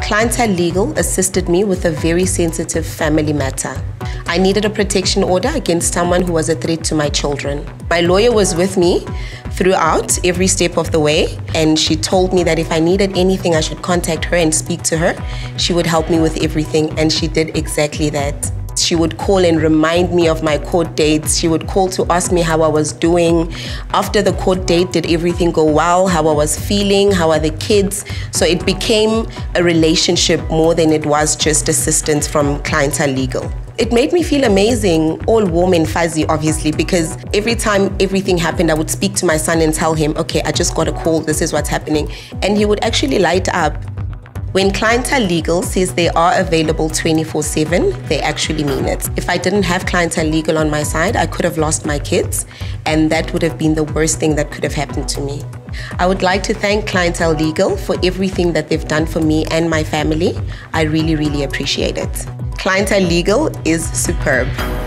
Clientele Legal assisted me with a very sensitive family matter. I needed a protection order against someone who was a threat to my children. My lawyer was with me throughout every step of the way, and she told me that if I needed anything, I should contact her and speak to her. She would help me with everything, and she did exactly that. She would call and remind me of my court dates. She would call to ask me how I was doing. After the court date, did everything go well? How I was feeling? How are the kids? So it became a relationship more than it was just assistance from Clientele Legal. It made me feel amazing, all warm and fuzzy, obviously, because every time everything happened, I would speak to my son and tell him, okay, I just got a call, this is what's happening. And he would actually light up. When Clientele Legal says they are available 24/7, they actually mean it. If I didn't have Clientele Legal on my side, I could have lost my kids, and that would have been the worst thing that could have happened to me. I would like to thank Clientele Legal for everything that they've done for me and my family. I really, really appreciate it. Clientele Legal is superb.